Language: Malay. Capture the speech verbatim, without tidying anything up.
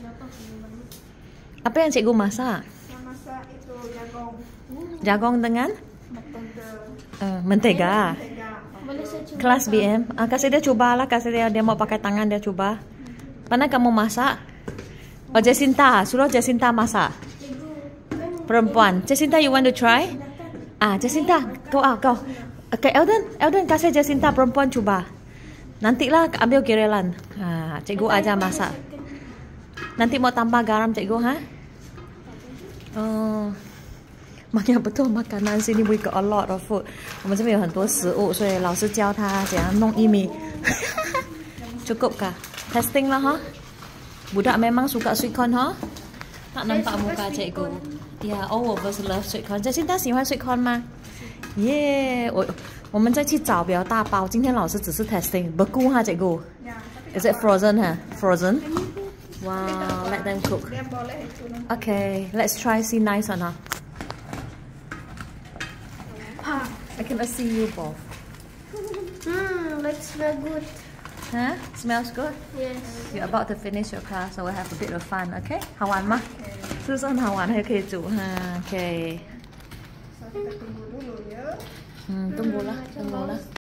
Apa yang cikgu masak? Yang masak itu jagung. Jagung dengan Mentega. uh, mentega. Mentega. Boleh saya cuba? Kelas B M. Ah, kasih dia cubalah, kasih dia dia mau pakai tangan dia cuba. Mana kamu masak? Oh, Jacinta, suruh Jacinta masak. Perempuan. Jacinta, you want to try? Ah, Jacinta, kau ah kau. Okay, Elden, Elden kasih Jacinta perempuan cuba. Nantilah ambil giliran. Ha, cikgu ajar masak. Nanti mau tambah garam cikgu, ha? Oh. Makanya betul makanan sini we got a lot of food. 我们这边有很多食物，所以老师教他怎样弄薏米。Cukup kah? Testing lah, ha? Budak memang suka sweet corn, ha? Tak nampak muka cikgu. Yeah, all of us love sweet corn. Jacinta 喜欢 sweet corn 吗？耶！我我们再去找比较大包。今天老师只是 testing， beku ha cikgu. Is it frozen ha? Frozen? Wow, let them cook. Okay, let's try. See nice or not? I cannot see you both. Hmm, looks very good. Huh? Smells good? Yes. You're about to finish your class, so we'll have a bit of fun, okay? 好玩吗？是不是很好玩？还可以煮哈 ？Okay. So, kita tunggu dulu ya. Hmm, tunggulah, tunggulah.